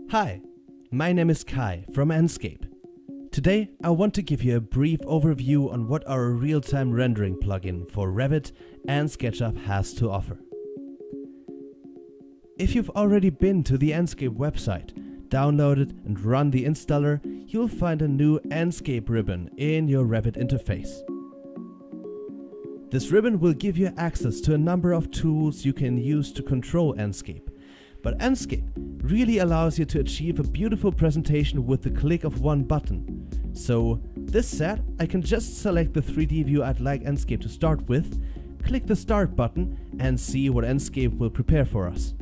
Hi, my name is Kai from Enscape. Today I want to give you a brief overview on what our real-time rendering plugin for Revit and SketchUp has to offer. If you've already been to the Enscape website, downloaded and run the installer, you'll find a new Enscape ribbon in your Revit interface. This ribbon will give you access to a number of tools you can use to control Enscape. But Enscape really allows you to achieve a beautiful presentation with the click of one button. So, this said, I can just select the 3D view I'd like Enscape to start with, click the Start button and see what Enscape will prepare for us.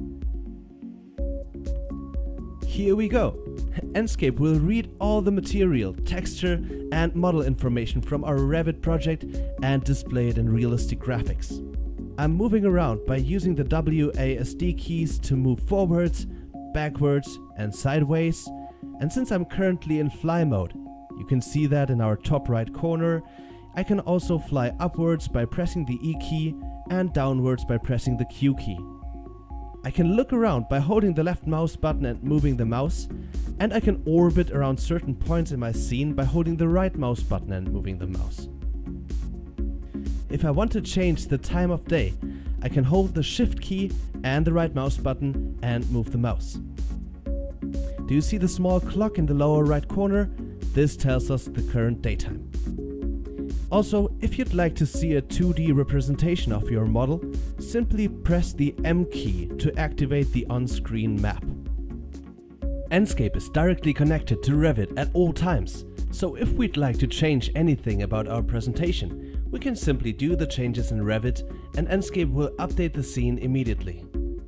Here we go! Enscape will read all the material, texture and model information from our Revit project and display it in realistic graphics. I'm moving around by using the WASD keys to move forwards, backwards and sideways, and since I'm currently in fly mode, you can see that in our top right corner, I can also fly upwards by pressing the E key and downwards by pressing the Q key. I can look around by holding the left mouse button and moving the mouse, and I can orbit around certain points in my scene by holding the right mouse button and moving the mouse. If I want to change the time of day, I can hold the Shift key and the right mouse button and move the mouse. Do you see the small clock in the lower right corner? This tells us the current daytime. Also, if you'd like to see a 2D representation of your model, simply press the M key to activate the on-screen map. Enscape is directly connected to Revit at all times, so if we'd like to change anything about our presentation, we can simply do the changes in Revit and Enscape will update the scene immediately.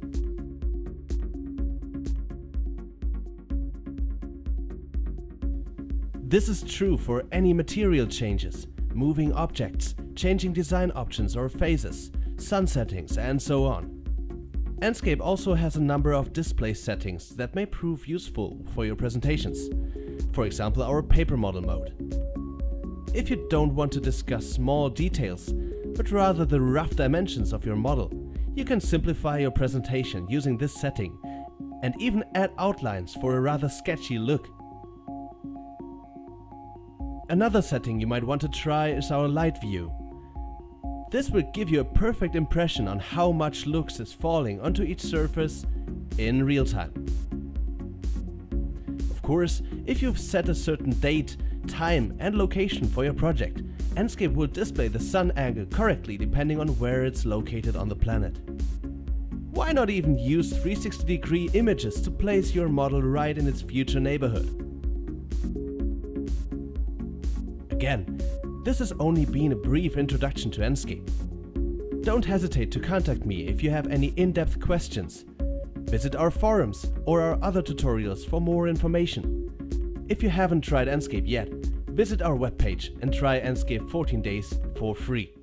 This is true for any material changes, moving objects, changing design options or phases, sun settings and so on. Enscape also has a number of display settings that may prove useful for your presentations. For example, our PaperModel mode. If you don't want to discuss small details, but rather the rough dimensions of your model, you can simplify your presentation using this setting and even add outlines for a rather sketchy look. Another setting you might want to try is our LightView. This will give you a perfect impression on how much lux is falling onto each surface in real time. Of course, if you've set a certain date, time and location for your project, Enscape will display the sun angle correctly depending on where it's located on the planet. Why not even use 360-degree images to place your model right in its future neighborhood? Again, this has only been a brief introduction to Enscape. Don't hesitate to contact me if you have any in-depth questions. Visit our forums or our other tutorials for more information. If you haven't tried Enscape yet, visit our webpage and try Enscape 14 days for free.